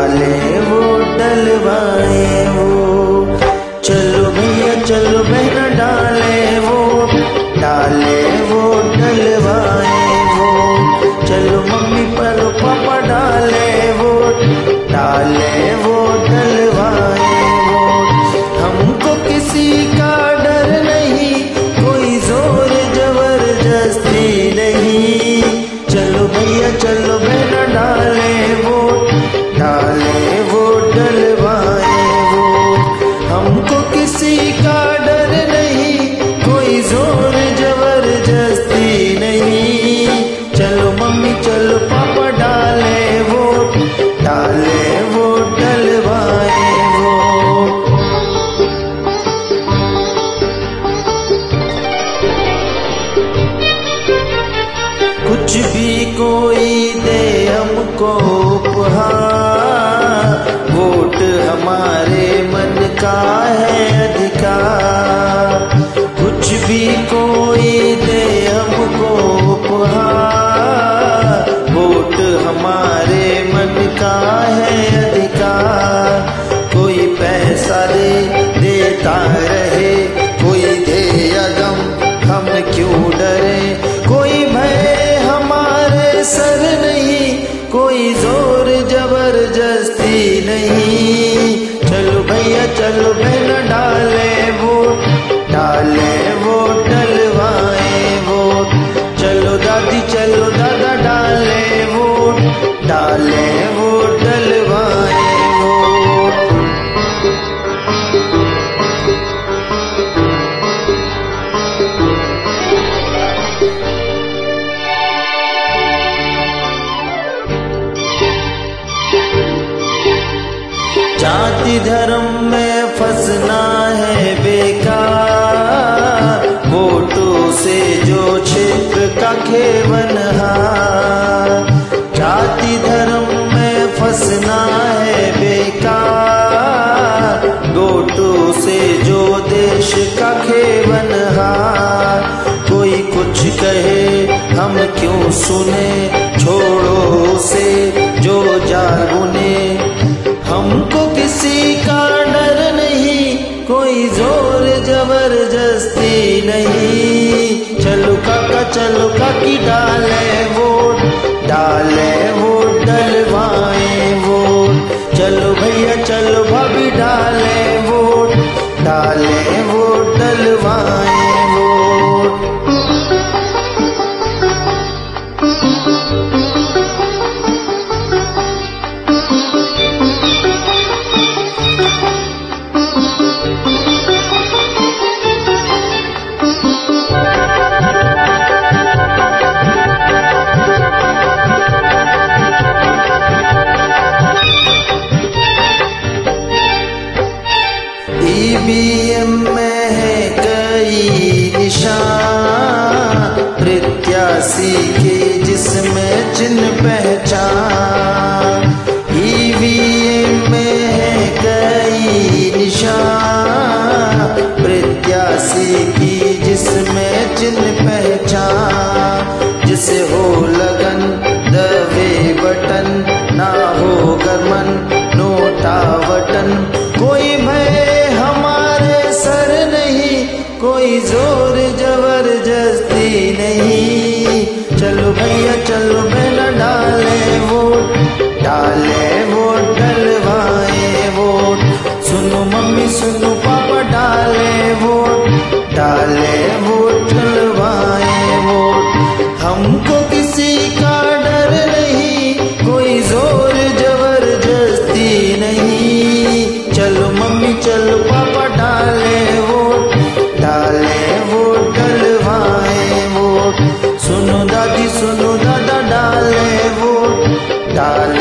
डाले वो डलवाए वो। चलो भैया चलो बहना डाले वो डलवाए वो। चलो मम्मी पलो पापा डाले वो डलवाए वो। हमको किसी का डर नहीं, कोई जोर जबरदस्ती नहीं। चलो भैया चलो बहना डाले वो डलवाए वो। हमको किसी का डर नहीं, कोई जोर जबरदस्ती नहीं। चलो मम्मी चलो पापा डाले वो डलवाए वो। कुछ भी कोई दे हमको उपहार, वोट हमारे मन का है अधिकार। कुछ भी कोई दे हमको उपहार, वोट हमारे मन का है अधिकार। कोई पैसा देता रहे, कोई दे या गम, हम क्यों डरे। कोई भय हमारे सर नहीं, कोई जोर जबरदस्ती नहीं। चलो भैया चलो बहना डाले वो डलवाए वो। चलो दादी चलो दादा डाले वो डलवाए वो। जाति धर्म में फंसना है बेकार, वोटों से जो क्षेत्र का खेवनहार। जाति धर्म में फंसना है बेकार, वोटों से जो देश का खेवनहार। कोई कुछ कहे हम क्यों सुने, छोड़ो उसे जो जाल बुने। हमको किसी का डर नहीं, कोई जोर जबरदस्ती नहीं। चलो काका चलो काकी डाले वो डलवाए वो। चलो भैया चलो भाभी डाले वो डलवाए वो। ईवीएम में है कई निशान, प्रत्याशी के जिसमें चिन्ह पहचान। ईवीएम में है कई निशान, प्रत्याशी की जिसमें चिन्ह पहचान। जिसे हो लगन दबे बटन, ना हो गरमन नोटा बटन। कोई भय हमारे सर नहीं, कोई जोर जबरदस्ती नहीं। चलो भैया चलो बहना डाले वो डलवाए वो। सुनो मम्मी सुनो पापा डाले वो डलवाए वो। हमको किसी का डर नहीं, कोई जोर जबरदस्ती नहीं। चलो मम्मी चलो पापा डाले वो डलवाए वो। सुनो दादी सुनो दादा डाले वो